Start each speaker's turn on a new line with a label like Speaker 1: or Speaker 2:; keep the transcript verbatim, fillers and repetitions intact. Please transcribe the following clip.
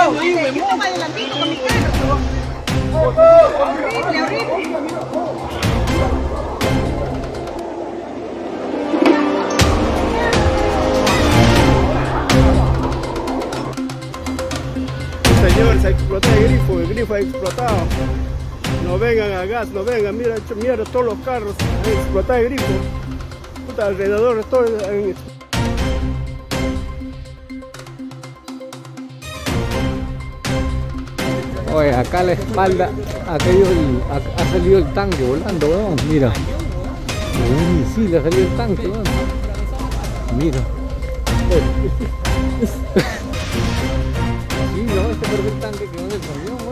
Speaker 1: Yo estaba adelantito con mi carro. Horrible, horrible.
Speaker 2: Señor, se explotó el grifo, el grifo ha explotado. No vengan a gas, no vengan, mira, hecho mierda todos los carros, han explotado el grifo. Puta, alrededor de todo han
Speaker 3: Oye, acá a la espalda, aquello, ha, ha salido el tanque volando, weón, mira. Uy, sí, le ha salido el tanque, weón. Mira. Sí, no, este fue el tanque que no se perdió,